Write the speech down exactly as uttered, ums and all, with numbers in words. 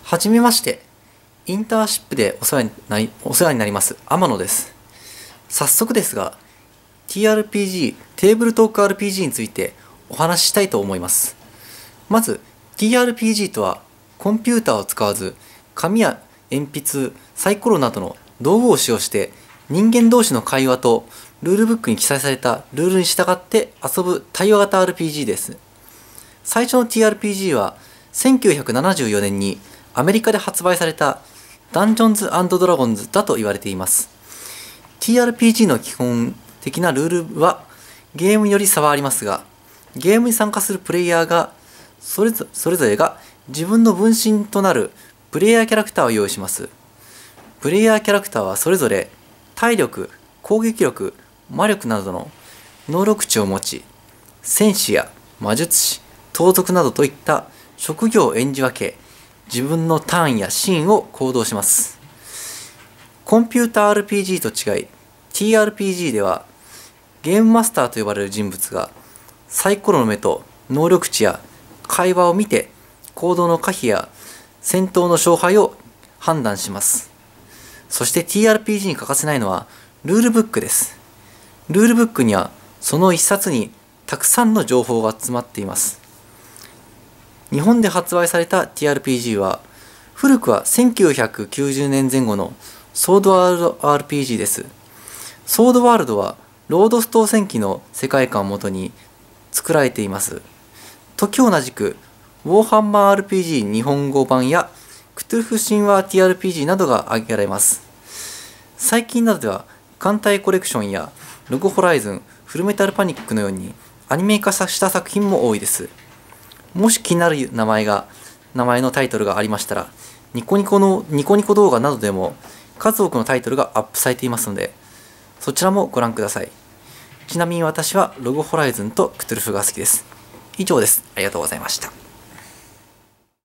はじめまして。インターンシップでお世話になり、お世話になります天野です。早速ですが、ティーアールピージー、テーブルトーク アールピージー についてお話ししたいと思います。まず、ティーアールピージー とは、コンピューターを使わず、紙や鉛筆、サイコロなどの道具を使用して、人間同士の会話とルールブックに記載されたルールに従って遊ぶ対話型 アールピージー です。最初の ティーアールピージー は、せんきゅうひゃくななじゅうよねんにアメリカで発売されたダンジョンズ&ドラゴンズだと言われています。ティーアールピージー の基本的なルールはゲームにより差はありますが、ゲームに参加するプレイヤーがそれぞそれぞれが自分の分身となるプレイヤーキャラクターを用意します。プレイヤーキャラクターはそれぞれ体力、攻撃力、魔力などの能力値を持ち、戦士や魔術師、盗賊などといった職業を演じ分け、自分のターンやシーンを行動します。コンピューター アールピージー と違い、ティーアールピージー ではゲームマスターと呼ばれる人物がサイコロの目と能力値や会話を見て行動の可否や戦闘の勝敗を判断します。そして ティーアールピージー に欠かせないのはルールブックです。ルールブックにはその一冊にたくさんの情報が詰まっています。日本で発売された ティーアールピージー は古くはせんきゅうひゃくきゅうじゅうねんぜん後のソードワールド アールピージー です。ソードワールドはロードストー戦記の世界観をもとに作られています。時同じくウォーハンマー アールピージー 日本語版やクトゥルフ神話 ティーアールピージー などが挙げられます。最近などでは艦隊コレクションやログホライズン、フルメタルパニックのようにアニメ化した作品も多いです。もし気になる名前が、名前のタイトルがありましたら、ニコニコの、ニコニコ動画などでも数多くのタイトルがアップされていますので、そちらもご覧ください。ちなみに私はログホライズンとクトゥルフが好きです。以上です。ありがとうございました。